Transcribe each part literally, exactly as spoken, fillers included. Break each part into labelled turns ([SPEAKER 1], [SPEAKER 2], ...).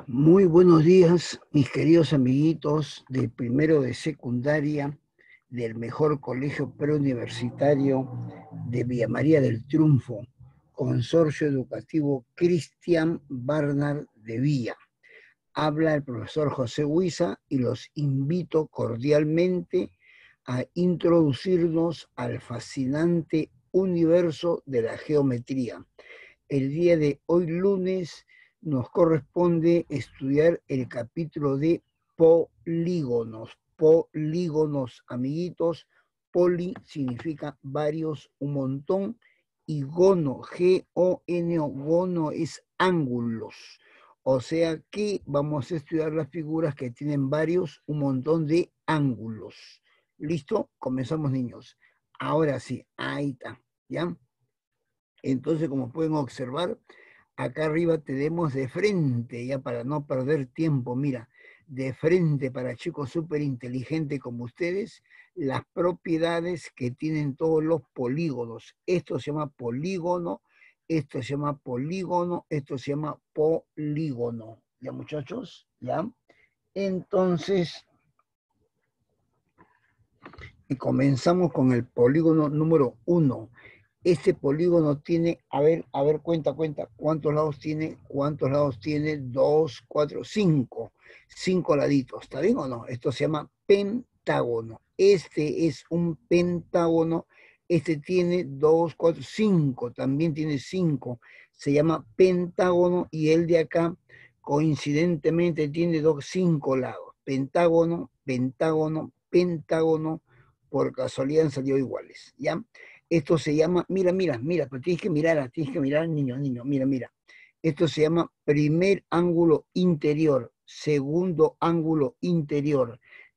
[SPEAKER 1] Muy buenos días, mis queridos amiguitos del primero de secundaria del mejor colegio preuniversitario de Villa María del Triunfo, Consorcio Educativo Cristian Barnard de Villa. Habla el profesor José Huiza y los invito cordialmente a introducirnos al fascinante universo de la geometría. El día de hoy lunes nos corresponde estudiar el capítulo de polígonos. Polígonos, amiguitos. Poli significa varios, un montón, y gono, G O N O, gono es ángulos. O sea que vamos a estudiar las figuras que tienen varios, un montón de ángulos. ¿Listo? Comenzamos, niños. Ahora sí, ahí está, ¿ya? Entonces, como pueden observar, acá arriba tenemos de frente, ya para no perder tiempo, mira, de frente para chicos súper inteligentes como ustedes, las propiedades que tienen todos los polígonos. Esto se llama polígono, esto se llama polígono, esto se llama polígono. ¿Ya, muchachos? ¿Ya? Entonces, y comenzamos con el polígono número uno. Este polígono tiene, a ver, a ver, cuenta, cuenta, ¿cuántos lados tiene? ¿Cuántos lados tiene? Dos, cuatro, cinco. Cinco laditos, ¿está bien o no? Esto se llama pentágono. Este es un pentágono. Este tiene dos, cuatro, cinco. También tiene cinco. Se llama pentágono y el de acá, coincidentemente, tiene dos, cinco lados. Pentágono, pentágono, pentágono. Por casualidad han salido iguales, ¿ya? Esto se llama, mira, mira, mira, pero tienes que mirar, tienes que mirar, niño, niño, mira, mira. Esto se llama primer ángulo interior, segundo ángulo interior,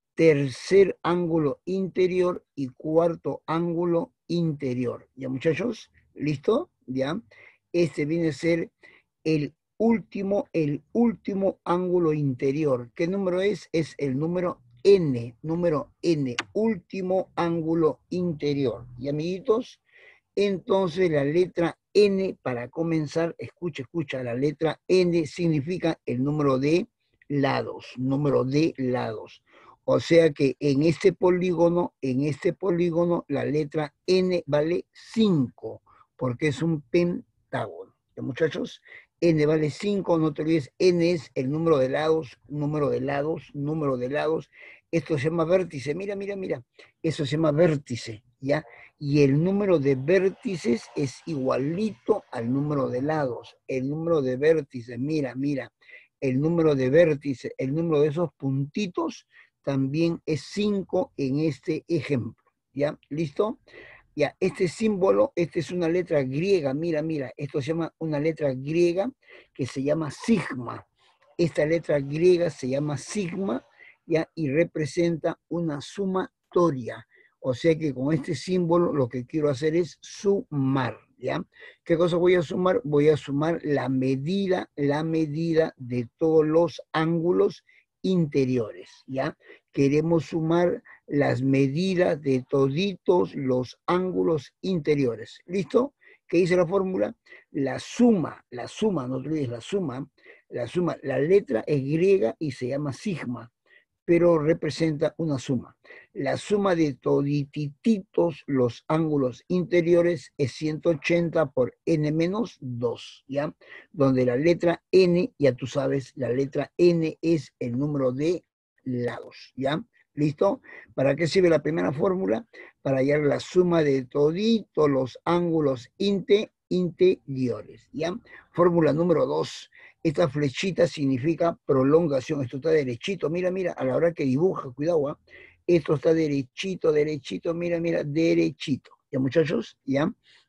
[SPEAKER 1] tercer ángulo interior y cuarto ángulo interior. ¿Ya, muchachos? ¿Listo? ¿Ya? Este viene a ser el último, el último ángulo interior. ¿Qué número es? Es el número N, número N, último ángulo interior. ¿Y, amiguitos? Entonces la letra N, para comenzar, escucha, escucha, la letra N significa el número de lados, número de lados. O sea que en este polígono, en este polígono, la letra N vale cinco, porque es un pentágono. ¿Ya, muchachos? N vale cinco, no te olvides, N es el número de lados, número de lados, número de lados. Esto se llama vértice, mira, mira, mira, eso se llama vértice, ¿ya? Y el número de vértices es igualito al número de lados. El número de vértices, mira, mira, el número de vértices, el número de esos puntitos también es cinco en este ejemplo, ¿ya? ¿Listo? Ya, este símbolo, esta es una letra griega, mira, mira, esto se llama una letra griega que se llama sigma. Esta letra griega se llama sigma, ya, y representa una sumatoria. O sea que con este símbolo lo que quiero hacer es sumar, ¿ya? ¿Qué cosa voy a sumar? Voy a sumar la medida, la medida de todos los ángulos interiores, ¿ya? Queremos sumar las medidas de toditos los ángulos interiores. ¿Listo? ¿Qué dice la fórmula? La suma, la suma, no te olvides, la suma, la suma, la letra es griega y se llama sigma, pero representa una suma. La suma de todititos los ángulos interiores es ciento ochenta por n menos dos, ¿ya? Donde la letra n, ya tú sabes, la letra n es el número de lados, ¿ya? ¿Listo? ¿Para qué sirve la primera fórmula? Para hallar la suma de toditos los ángulos inte, interiores, ¿ya? Fórmula número dos. Esta flechita significa prolongación. Esto está derechito. Mira, mira, a la hora que dibuja, cuidado, ¿eh? Esto está derechito, derechito, mira, mira, derechito. ¿Ya, muchachos? ¿Ya?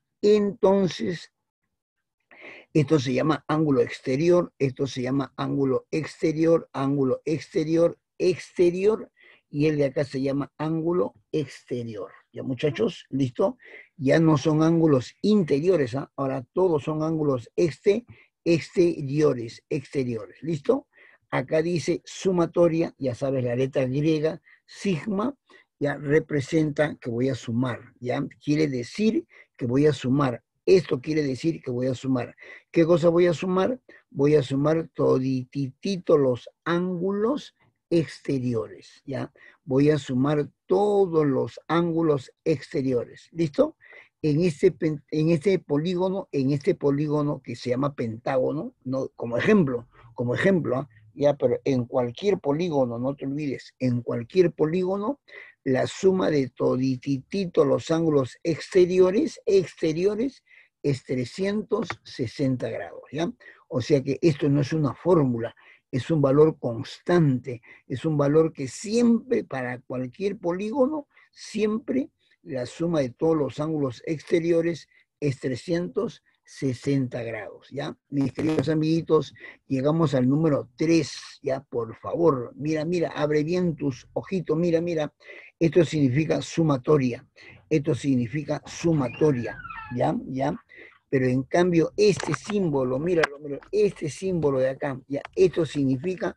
[SPEAKER 1] Entonces, esto se llama ángulo exterior, esto se llama ángulo exterior, ángulo exterior, exterior, y el de acá se llama ángulo exterior. ¿Ya, muchachos? ¿Listo? Ya no son ángulos interiores, ¿eh? Ahora todos son ángulos este, exteriores, exteriores. ¿Listo? Acá dice sumatoria, ya sabes, la letra griega, sigma, ya representa que voy a sumar, ¿ya? Quiere decir que voy a sumar. Esto quiere decir que voy a sumar. ¿Qué cosa voy a sumar? voy a sumar todititito los ángulos exteriores, ¿ya? Voy a sumar todos los ángulos exteriores, ¿listo? En este, en este polígono, en este polígono que se llama pentágono, ¿no? Como ejemplo, como ejemplo, ¿eh? Ya, pero en cualquier polígono, no te olvides, en cualquier polígono, la suma de todititito los ángulos exteriores, exteriores, es trescientos sesenta grados, ¿ya? O sea que esto no es una fórmula, es un valor constante, es un valor que siempre, para cualquier polígono, siempre la suma de todos los ángulos exteriores es trescientos sesenta grados, ¿ya? Mis queridos amiguitos, llegamos al número tres, ¿ya? Por favor, mira, mira, abre bien tus ojitos, mira, mira. Esto significa sumatoria, esto significa sumatoria, ¿ya? ¿Ya? Pero en cambio este símbolo, míralo, míralo, este símbolo de acá, ya, esto significa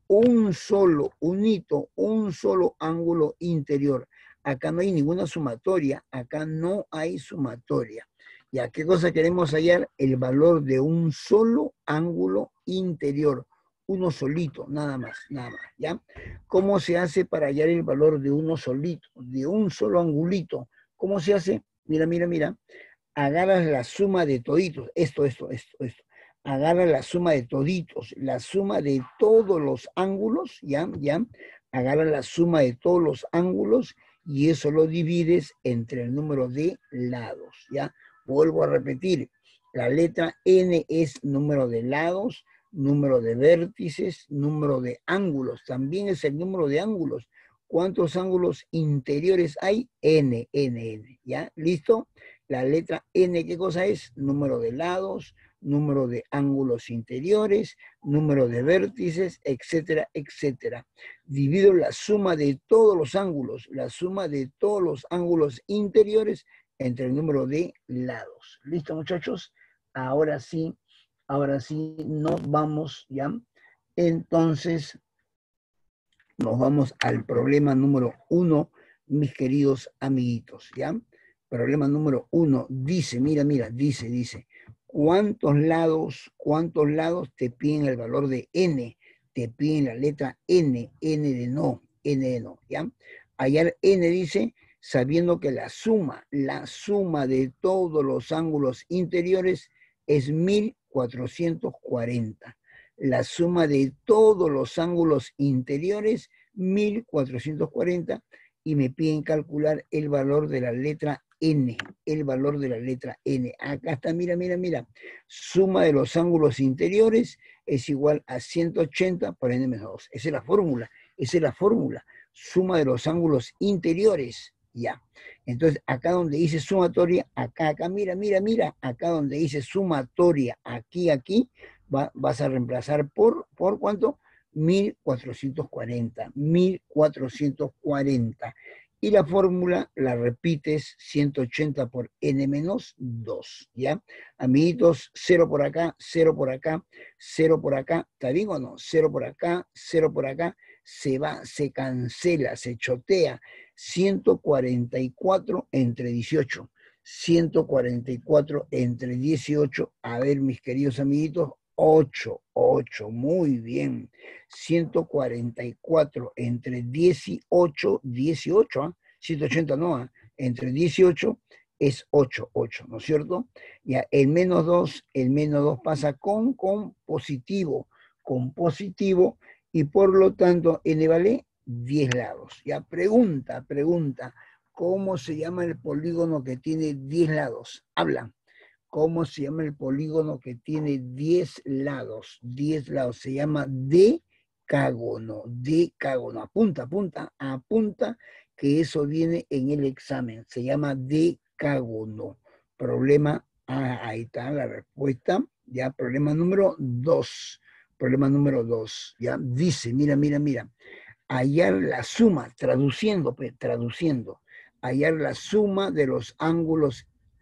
[SPEAKER 1] un solo, un hito, un solo ángulo interior. Acá no hay ninguna sumatoria, acá no hay sumatoria. Ya, ¿qué cosa queremos hallar? El valor de un solo ángulo interior, uno solito, nada más, nada más, ¿ya? ¿Cómo se hace para hallar el valor de uno solito, de un solo angulito? ¿Cómo se hace? Mira, mira, mira. Agarras la suma de toditos, esto, esto, esto, esto. Agarras la suma de toditos, la suma de todos los ángulos, ¿ya? ¿Ya? Agarras la suma de todos los ángulos y eso lo divides entre el número de lados, ¿ya? Vuelvo a repetir, la letra N es número de lados, número de vértices, número de ángulos, también es el número de ángulos. ¿Cuántos ángulos interiores hay? N, N, N, ¿ya? ¿Listo? La letra N, ¿qué cosa es? Número de lados, número de ángulos interiores, número de vértices, etcétera, etcétera. Divido la suma de todos los ángulos, la suma de todos los ángulos interiores entre el número de lados. ¿Listo, muchachos? Ahora sí, ahora sí, nos vamos, ¿ya? Entonces, nos vamos al problema número uno, mis queridos amiguitos, ¿ya? Problema número uno, dice, mira, mira, dice, dice, ¿cuántos lados, cuántos lados te piden el valor de n? Te piden la letra n, n de no, n de no, ¿ya? Hallar n dice, sabiendo que la suma, la suma de todos los ángulos interiores es mil cuatrocientos cuarenta. La suma de todos los ángulos interiores, mil cuatrocientos cuarenta, y me piden calcular el valor de la letra N, el valor de la letra N. Acá está, mira, mira, mira. Suma de los ángulos interiores es igual a ciento ochenta por N menos dos. Esa es la fórmula, esa es la fórmula. Suma de los ángulos interiores, ya. Entonces, acá donde dice sumatoria, acá, acá, mira, mira, mira, acá donde dice sumatoria, aquí, aquí, va, vas a reemplazar por, ¿por cuánto? mil cuatrocientos cuarenta, mil cuatrocientos cuarenta. Y la fórmula la repites, ciento ochenta por n menos dos, ¿ya? Amiguitos, cero por acá, cero por acá, cero por acá, ¿está bien o no? cero por acá, cero por acá, se va, se cancela, se chotea. ciento cuarenta y cuatro entre dieciocho, ciento cuarenta y cuatro entre dieciocho, a ver, mis queridos amiguitos, ocho, ocho, muy bien. ciento cuarenta y cuatro entre dieciocho, dieciocho, ¿eh? ciento ochenta no, ¿eh? Entre dieciocho es ocho, ocho, ¿no es cierto? Ya, el menos dos, el menos dos pasa con, con positivo, con positivo, y por lo tanto n vale diez lados. Ya, pregunta, pregunta, ¿cómo se llama el polígono que tiene diez lados? Hablan. ¿Cómo se llama el polígono que tiene diez lados? diez lados. Se llama decágono. Decágono. Apunta, apunta, apunta que eso viene en el examen. Se llama decágono. Problema, ah, ahí está la respuesta. Ya, problema número dos. Problema número dos. Ya, dice, mira, mira, mira. Hallar la suma, traduciendo, pues, traduciendo. Hallar la suma de los ángulos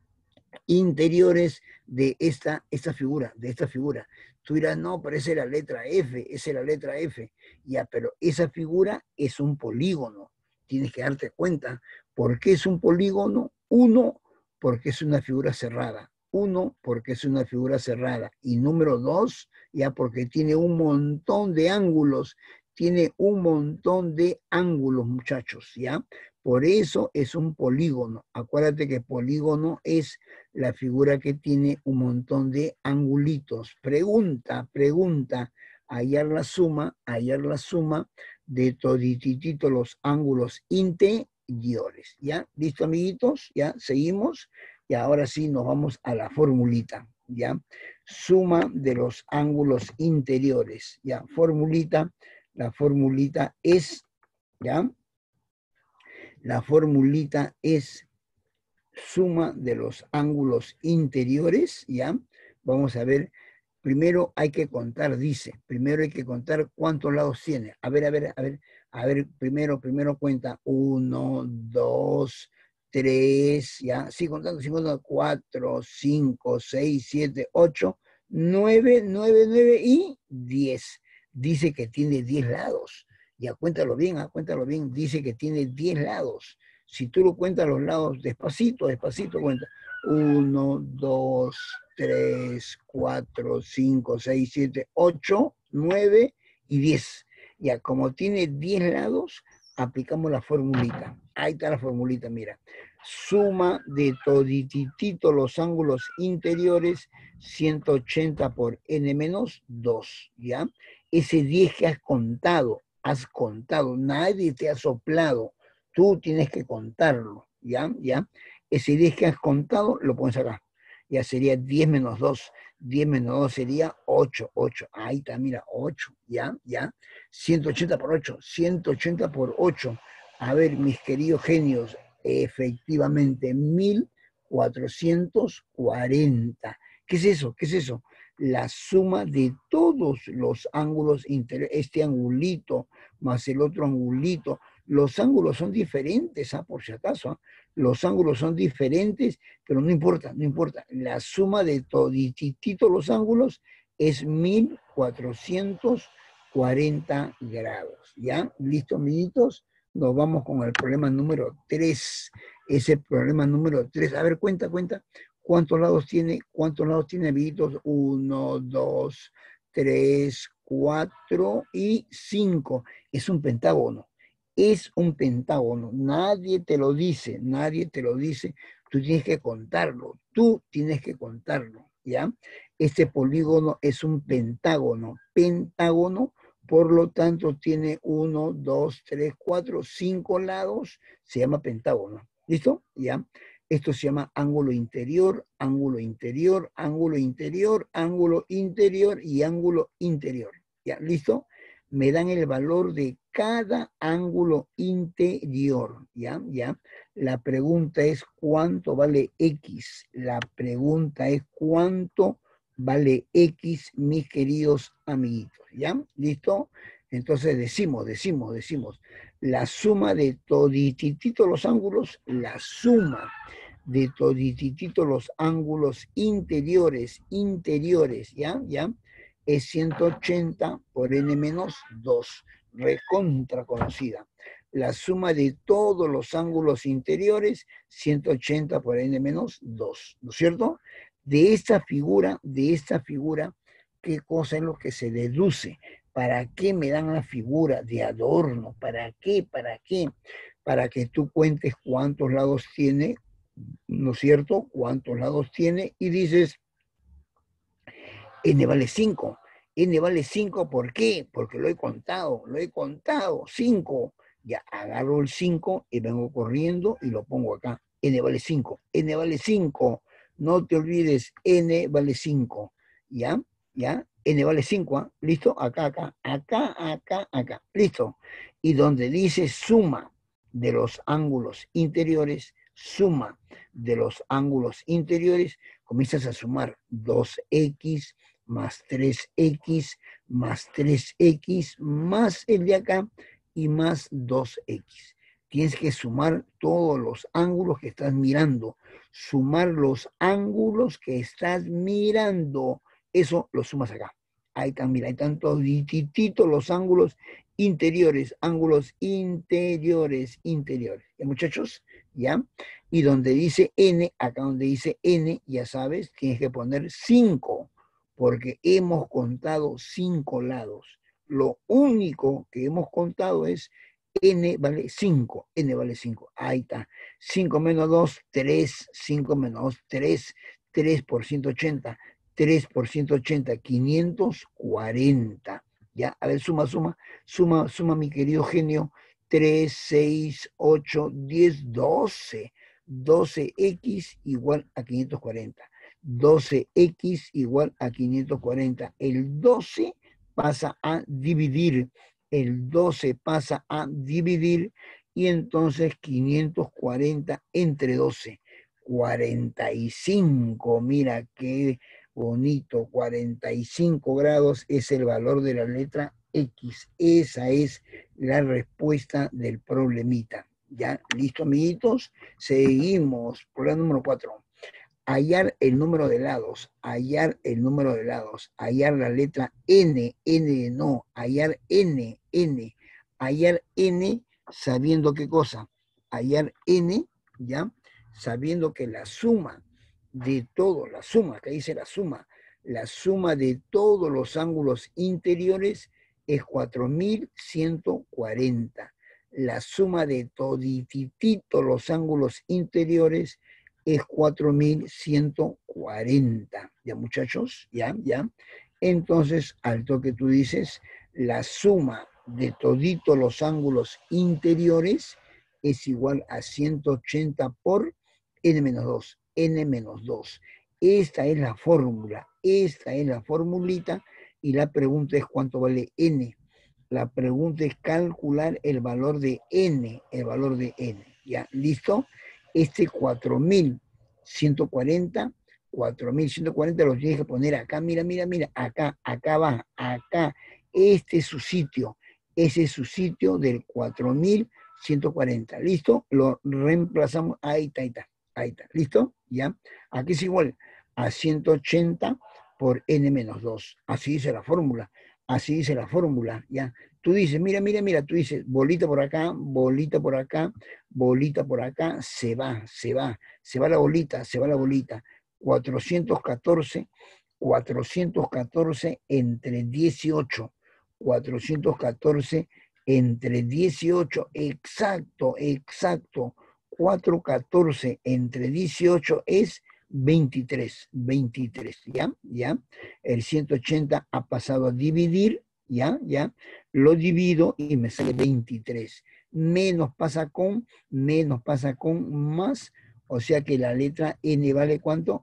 [SPEAKER 1] interiores de esta, esta figura, de esta figura. Tú dirás, no, pero esa es la letra F, esa es la letra F. Ya, pero esa figura es un polígono. Tienes que darte cuenta. ¿Por qué es un polígono? Uno, porque es una figura cerrada. Uno, porque es una figura cerrada. Y número dos, ya, porque tiene un montón de ángulos, tiene un montón de ángulos, muchachos, ya. Por eso es un polígono. Acuérdate que polígono es la figura que tiene un montón de angulitos. Pregunta, pregunta, hallar la suma, hallar la suma de todititito los ángulos interiores, ¿ya? ¿Listo, amiguitos? ¿Ya? ¿Seguimos? Y ahora sí nos vamos a la formulita, ¿ya? Suma de los ángulos interiores, ¿ya? Formulita, la formulita es, ¿ya? La formulita es suma de los ángulos interiores, ¿ya? Vamos a ver, primero hay que contar, dice, primero hay que contar cuántos lados tiene. A ver, a ver, a ver, a ver, primero, primero cuenta, uno, dos, tres, ¿ya? Sí, contando, sí, contando, cuatro, cinco, seis, siete, ocho, nueve, nueve, nueve y diez. Dice que tiene diez lados. Ya cuéntalo bien, ah, cuéntalo bien, dice que tiene diez lados. Si tú lo cuentas los lados despacito, despacito cuenta. uno, dos, tres, cuatro, cinco, seis, siete, ocho, nueve y diez. Ya, como tiene diez lados, aplicamos la formulita. Ahí está la formulita, mira. Suma de todititito los ángulos interiores, ciento ochenta por n menos dos, ¿ya? Ese diez que has contado, has contado, nadie te ha soplado, tú tienes que contarlo, ¿ya? ¿Ya? Ese diez que has contado lo pones acá, ya sería diez menos dos, diez menos dos sería ocho, ocho, ahí está, mira, ocho, ¿ya? ¿Ya? ciento ochenta por ocho, ciento ochenta por ocho, a ver, mis queridos genios, efectivamente, mil cuatrocientos cuarenta, ¿qué es eso? ¿Qué es eso? La suma de todos los ángulos interiores, este angulito más el otro angulito. Los ángulos son diferentes, ¿ah? Por si acaso. ¿ah? Los ángulos son diferentes, pero no importa, no importa. La suma de todititito los ángulos es mil cuatrocientos cuarenta grados. ¿Ya? ¿Listo, amiguitos? Nos vamos con el problema número tres. Ese problema número tres. A ver, cuenta, cuenta. ¿Cuántos lados tiene? ¿Cuántos lados tiene, amiguitos? Uno, dos, tres, cuatro y cinco. Es un pentágono. Es un pentágono. Nadie te lo dice, nadie te lo dice. Tú tienes que contarlo. Tú tienes que contarlo, ¿ya? Este polígono es un pentágono. Pentágono, por lo tanto, tiene uno, dos, tres, cuatro, cinco lados. Se llama pentágono. ¿Listo? ¿Ya? Esto se llama ángulo interior, ángulo interior, ángulo interior, ángulo interior y ángulo interior. ¿Ya? ¿Listo? Me dan el valor de cada ángulo interior. ¿Ya? ¿Ya? La pregunta es ¿cuánto vale X? La pregunta es ¿cuánto vale X, mis queridos amiguitos? ¿Ya? ¿Listo? Entonces decimos, decimos, decimos, la suma de todititito los ángulos, la suma de todititito los ángulos interiores, interiores, ¿ya? ¿Ya? Es ciento ochenta por n menos dos, recontra conocida. La suma de todos los ángulos interiores, ciento ochenta por n menos dos, ¿no es cierto? De esta figura, de esta figura, ¿qué cosa es lo que se deduce? ¿Para qué me dan la figura de adorno? ¿Para qué? ¿Para qué? Para que tú cuentes cuántos lados tiene, ¿no es cierto? ¿Cuántos lados tiene? Y dices, n vale cinco. N vale cinco, ¿por qué? Porque lo he contado, lo he contado, cinco. Ya agarro el cinco y vengo corriendo y lo pongo acá. N vale cinco. N vale cinco. No te olvides, N vale cinco. ¿Ya? ¿Ya? N vale cinco, ¿eh? ¿Listo? Acá, acá, acá, acá, acá. ¿Listo? Y donde dice suma de los ángulos interiores, suma de los ángulos interiores, comienzas a sumar dos x más tres x más tres x más el de acá y más dos x. Tienes que sumar todos los ángulos que estás mirando. Sumar los ángulos que estás mirando. Eso lo sumas acá. Ahí están, mira, ahí están todititos los ángulos interiores, ángulos interiores, interiores. ¿Ya, muchachos? ¿Ya? Y donde dice n, acá donde dice n, ya sabes, tienes que poner cinco. porque hemos contado cinco lados. Lo único que hemos contado es n vale cinco, n vale cinco. Ahí está. cinco menos dos, tres. cinco menos dos, tres. tres por ciento ochenta. tres por ciento ochenta, quinientos cuarenta. Ya, a ver, suma, suma, suma, suma, mi querido genio. tres, seis, ocho, diez, doce. doce equis igual a quinientos cuarenta. doce equis igual a quinientos cuarenta. El doce pasa a dividir. El doce pasa a dividir y entonces quinientos cuarenta entre doce. cuarenta y cinco, mira qué bonito, cuarenta y cinco grados es el valor de la letra X. Esa es la respuesta del problemita. ¿Ya? ¿Listo, amiguitos? Seguimos. Problema número cuatro. Hallar el número de lados, hallar el número de lados, hallar la letra N, N de no, hallar N, N, hallar N sabiendo qué cosa, hallar N, ¿ya? Sabiendo que la suma de todo, la suma, que dice la suma, la suma de todos los ángulos interiores es cuatro mil ciento cuarenta. La suma de toditititos los ángulos interiores es cuatro mil ciento cuarenta. ¿Ya, muchachos? ¿Ya? ¿Ya? Entonces, al toque tú dices, la suma de toditos los ángulos interiores es igual a ciento ochenta por n menos dos. N menos dos. Esta es la fórmula. Esta es la formulita y la pregunta es cuánto vale n. La pregunta es calcular el valor de n, el valor de n. ¿Ya? ¿Listo? Este cuatro mil ciento cuarenta, cuatro mil ciento cuarenta lo tienes que poner acá, mira, mira, mira, acá, acá va, acá. Este es su sitio. Ese es su sitio del cuatro mil ciento cuarenta. ¿Listo? Lo reemplazamos. Ahí está, ahí está. Ahí está. ¿Listo? ¿Ya? Aquí es igual a ciento ochenta por n menos dos. Así dice la fórmula. Así dice la fórmula, ¿ya? Tú dices, mira, mira, mira, tú dices, bolita por acá, bolita por acá, bolita por acá, se va, se va, se va la bolita, se va la bolita. cuatrocientos catorce, cuatrocientos catorce entre dieciocho, cuatrocientos catorce entre dieciocho, exacto, exacto, cuatrocientos catorce entre dieciocho es veintitrés, veintitrés, ¿ya? ¿Ya? El ciento ochenta ha pasado a dividir, ¿ya? ¿Ya? Lo divido y me sale veintitrés. Menos pasa con, menos pasa con, más, o sea que la letra N vale ¿cuánto?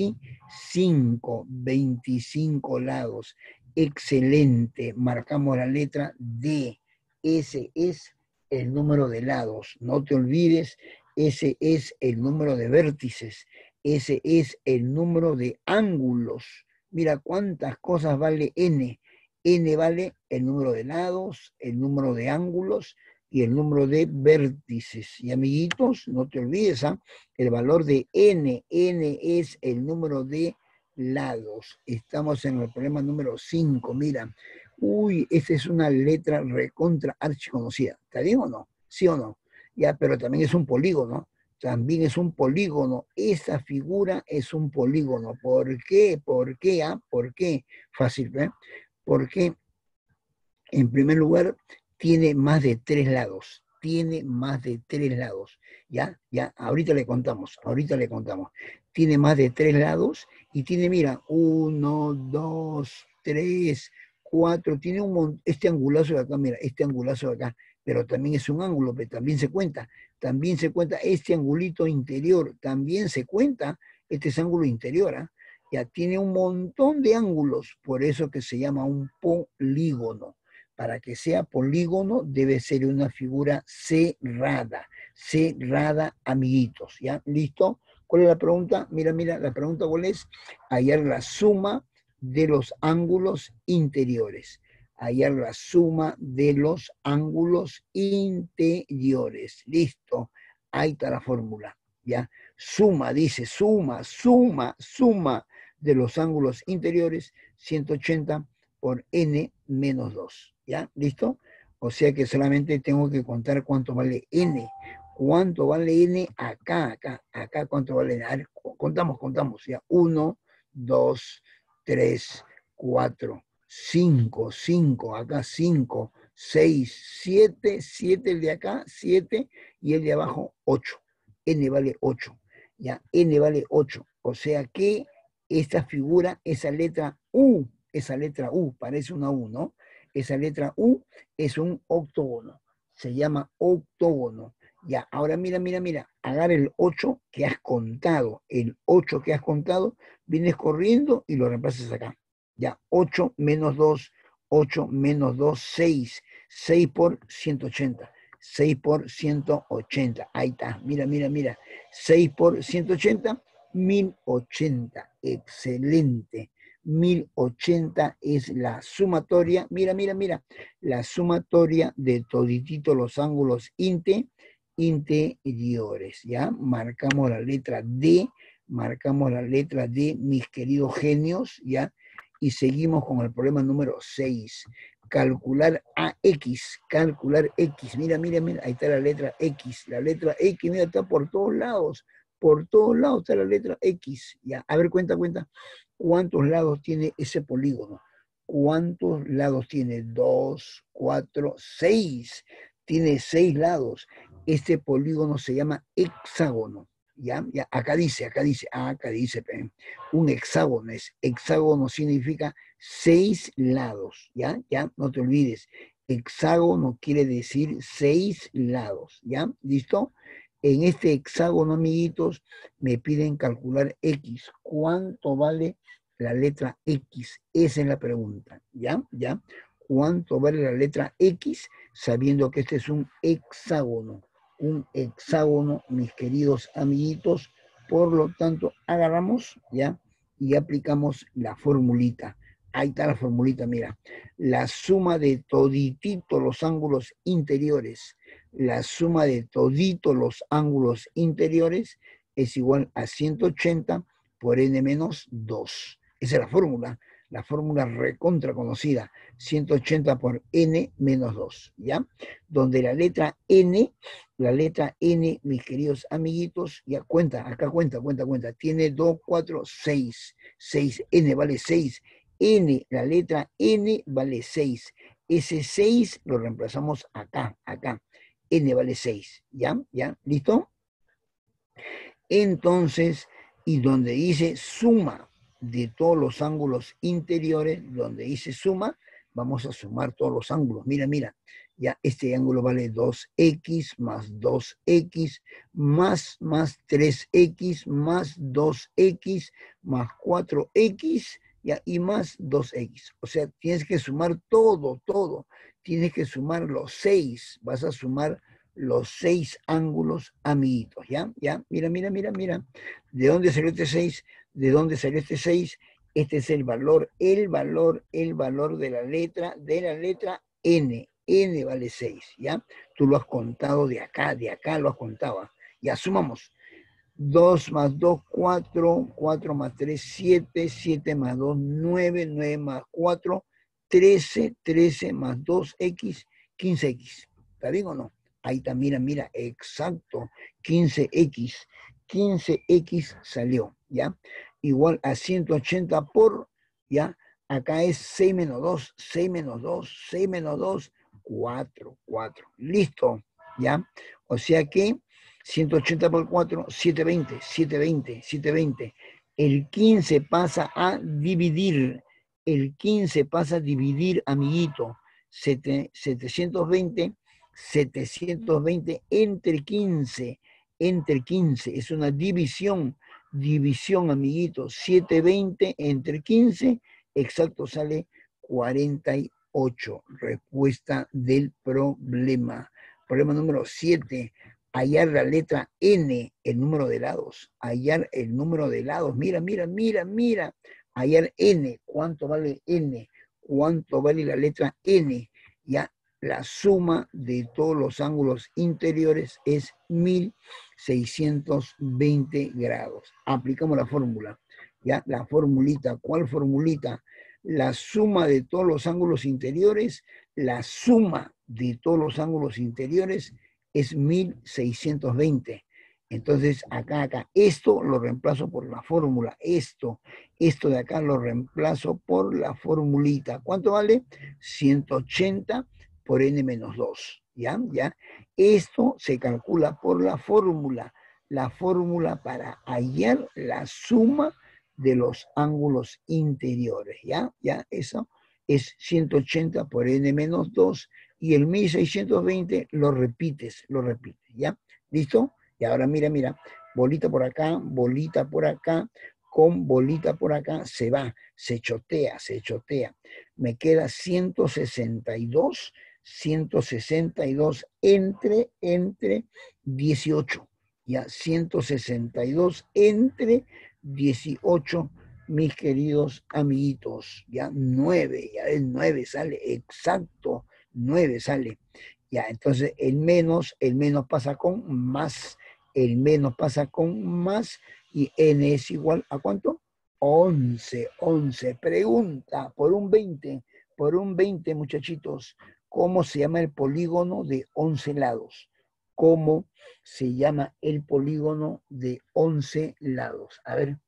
[SPEAKER 1] veinticinco, veinticinco lados. Excelente, marcamos la letra D. Ese es el número de lados, no te olvides, ese es el número de vértices. Ese es el número de ángulos. Mira cuántas cosas vale n. N vale el número de lados, el número de ángulos y el número de vértices. Y amiguitos, no te olvides, ¿eh? El valor de n. N es el número de lados. Estamos en el problema número cinco. Mira, uy, esta es una letra recontra archiconocida. ¿Está bien o no? ¿Sí o no? Ya, pero también es un polígono. También es un polígono. Esa figura es un polígono. ¿Por qué? ¿Por qué? ¿Ah? ¿Por qué? Fácil, ¿eh? Porque, en primer lugar, tiene más de tres lados. Tiene más de tres lados. ¿Ya? Ya, ahorita le contamos. Ahorita le contamos. Tiene más de tres lados y tiene, mira, uno, dos, tres, cuatro. Tiene un montón. Este angulazo de acá, mira, este angulazo de acá. Pero también es un ángulo, pero también se cuenta. También se cuenta este angulito interior, también se cuenta, este es ángulo interior, ¿eh? Ya tiene un montón de ángulos, por eso que se llama un polígono. Para que sea polígono debe ser una figura cerrada, cerrada, amiguitos, ¿ya? ¿Listo? ¿Cuál es la pregunta? Mira, mira, la pregunta cuál es, hallar la suma de los ángulos interiores. Hallar la suma de los ángulos interiores. Listo. Ahí está la fórmula. ¿Ya? Suma, dice, suma, suma, suma de los ángulos interiores, ciento ochenta por n menos dos. ¿Ya? ¿Listo? O sea que solamente tengo que contar cuánto vale n. ¿Cuánto vale n? Acá, acá, acá, ¿cuánto vale n? A ver, contamos, contamos. ¿Ya? uno, dos, tres, cuatro, cinco, cinco, acá cinco, seis, siete, siete el de acá, siete, y el de abajo, ocho. N vale ocho. Ya, N vale ocho. O sea que esta figura, esa letra U, esa letra U, parece una U, ¿no? Esa letra U es un octógono. Se llama octógono. Ya, ahora mira, mira, mira. Agarra el ocho que has contado. El ocho que has contado, vienes corriendo y lo reemplazas acá. Ya, ocho menos dos, ocho menos dos, seis. seis por ciento ochenta. seis por ciento ochenta. Ahí está. Mira, mira, mira. seis por ciento ochenta, mil ochenta. Excelente. mil ochenta es la sumatoria. Mira, mira, mira. La sumatoria de toditito los ángulos inte, interiores. ¿Ya? Marcamos la letra D. Marcamos la letra D, mis queridos genios. ¿Ya? Y seguimos con el problema número seis. Calcular A X, calcular X, mira, mira, mira, ahí está la letra X, la letra X, mira, está por todos lados, por todos lados está la letra X, ya, a ver, cuenta, cuenta, ¿cuántos lados tiene ese polígono? ¿Cuántos lados tiene? Dos, cuatro, seis, tiene seis lados, este polígono se llama hexágono. ¿Ya? Ya, acá dice, acá dice, acá dice, un hexágono es, hexágono significa seis lados, ¿ya? Ya, no te olvides, hexágono quiere decir seis lados, ¿ya? ¿Listo? En este hexágono, amiguitos, me piden calcular X. ¿Cuánto vale la letra X? Esa es la pregunta, ¿ya? ¿Ya? ¿Cuánto vale la letra X sabiendo que este es un hexágono? Un hexágono, mis queridos amiguitos. Por lo tanto, agarramos, ¿ya? Y aplicamos la formulita. Ahí está la formulita, mira. La suma de toditito los ángulos interiores, la suma de todito los ángulos interiores es igual a ciento ochenta por n menos dos. Esa es la fórmula, la fórmula recontra conocida, ciento ochenta por n menos dos, ¿ya? Donde la letra n, la letra n, mis queridos amiguitos, ya cuenta, acá cuenta, cuenta, cuenta, tiene dos, cuatro, seis, seis, n vale seis, n, la letra n vale seis, ese seis lo reemplazamos acá, acá, n vale seis, ¿ya? ¿Ya? ¿Listo? Entonces, y donde dice suma de todos los ángulos interiores, donde dice suma, vamos a sumar todos los ángulos. Mira, mira, ya este ángulo vale dos x más dos x más, más tres x más dos x más cuatro x ya, y más dos x. O sea, tienes que sumar todo, todo. Tienes que sumar los seis. Vas a sumar los seis ángulos, amiguitos, ¿ya? ¿Ya? Mira, mira, mira, mira. ¿De dónde salió este seis? ¿De dónde salió este seis? Este es el valor, el valor, el valor de la letra, de la letra N. N vale seis, ¿ya? Tú lo has contado de acá, de acá lo has contado. Ya, sumamos. dos más dos, cuatro, cuatro más tres, siete, siete más dos, nueve, nueve más cuatro, trece, trece más dos x, quince x. ¿Está bien o no? Ahí está, mira, mira, exacto, quince x. quince x salió, ¿ya? Igual a ciento ochenta por, ¿ya? Acá es seis menos dos, seis menos dos, seis menos dos, cuatro, cuatro. Listo, ¿ya? O sea que ciento ochenta por cuatro, setecientos veinte, setecientos veinte, setecientos veinte. El quince pasa a dividir, el quince pasa a dividir, amiguito, setecientos veinte, setecientos veinte entre quince, entre quince, es una división, división, amiguito, setecientos veinte entre quince, exacto, sale cuarenta y ocho, respuesta del problema. Problema número siete, hallar la letra N, el número de lados, hallar el número de lados, mira, mira, mira, mira, hallar N, ¿cuánto vale N? ¿Cuánto vale la letra N? Ya, la suma de todos los ángulos interiores es mil seiscientos veinte grados. Aplicamos la fórmula, ya, la formulita, ¿cuál formulita? La suma de todos los ángulos interiores, la suma de todos los ángulos interiores es mil seiscientos veinte. Entonces, acá, acá, esto lo reemplazo por la fórmula, esto, esto de acá lo reemplazo por la formulita. ¿Cuánto vale? ciento ochenta por n menos dos, ¿ya? ¿Ya? Esto se calcula por la fórmula, la fórmula para hallar la suma de los ángulos interiores, ¿ya? ¿Ya? Eso es ciento ochenta por n menos dos y el mil seiscientos veinte lo repites, lo repites, ¿ya? ¿Listo? Y ahora mira, mira, bolita por acá, bolita por acá, con bolita por acá, se va, se chotea, se chotea. Me queda ciento sesenta y dos, ciento sesenta y dos entre, entre dieciocho. Ya, ciento sesenta y dos entre dieciocho, mis queridos amiguitos. Ya, nueve, ya el nueve sale, exacto, nueve sale. Ya, entonces el menos, el menos pasa con más, el menos pasa con más y n es igual a ¿cuánto? once, once. Pregunta, por un veinte, por un veinte, muchachitos, ¿cómo se llama el polígono de once lados? ¿Cómo se llama el polígono de once lados? A ver.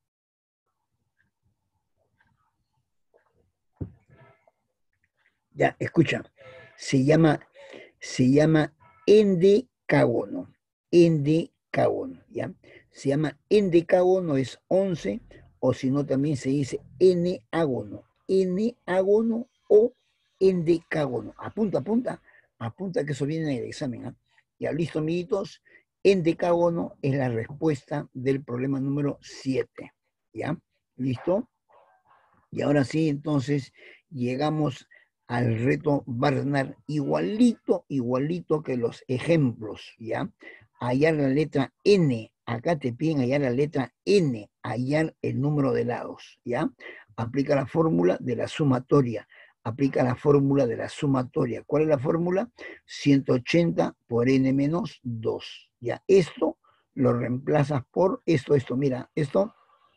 [SPEAKER 1] Ya, escucha, se llama, se llama endecágono, endecágono, ¿ya? Se llama endecágono, es once, o si no también se dice n-ágono, n-ágono o endecágono. Apunta, apunta, apunta que eso viene en el examen, ¿ah? Ya, listo, amiguitos, endecágono es la respuesta del problema número siete, ¿ya? ¿Listo? Y ahora sí, entonces, llegamos al reto Barnard, igualito, igualito que los ejemplos, ¿ya? Hallar la letra N, acá te piden hallar la letra N, hallar el número de lados, ¿ya? Aplica la fórmula de la sumatoria, aplica la fórmula de la sumatoria. ¿Cuál es la fórmula? ciento ochenta por n menos dos, ¿ya? Esto lo reemplazas por esto, esto, mira, esto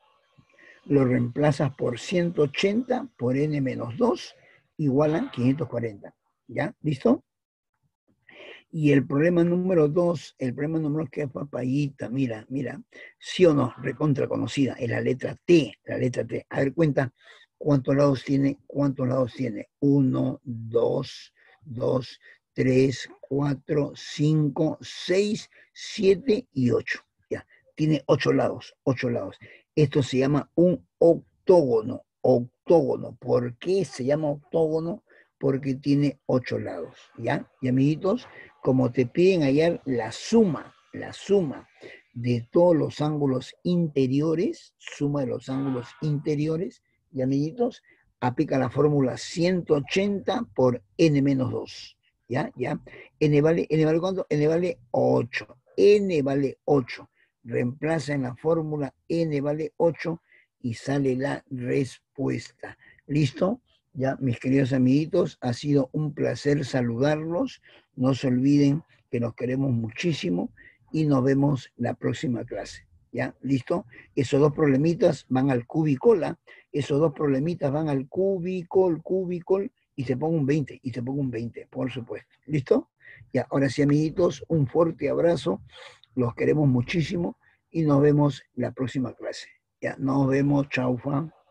[SPEAKER 1] lo reemplazas por ciento ochenta por n menos dos igual a quinientos cuarenta. ¿Ya? ¿Listo? Y el problema número dos, el problema número que es papayita, mira, mira, sí o no, recontra conocida, es la letra T, la letra T. A ver, cuenta cuántos lados tiene, cuántos lados tiene. Uno, dos, dos, tres, cuatro, cinco, seis, siete y ocho. Ya, tiene ocho lados, ocho lados. Esto se llama un octógono, octógono. ¿Por qué se llama octógono? Porque tiene ocho lados, ¿ya? Y amiguitos, como te piden hallar la suma, la suma de todos los ángulos interiores, suma de los ángulos interiores, y amiguitos, aplica la fórmula ciento ochenta por n menos dos, ¿ya? ¿Ya? N vale, n vale ¿cuánto? N vale ocho, n vale ocho, reemplaza en la fórmula n vale ocho y sale la respuesta. ¿Listo? Ya, mis queridos amiguitos, ha sido un placer saludarlos. No se olviden que nos queremos muchísimo y nos vemos la próxima clase. ¿Ya? ¿Listo? Esos dos problemitas van al cubicola, esos dos problemitas van al cubicol, cubicol, y se ponga un veinte, y se ponga un veinte, por supuesto. ¿Listo? Ya, ahora sí, amiguitos, un fuerte abrazo. Los queremos muchísimo y nos vemos la próxima clase. Ya, nos vemos. Chau, fa.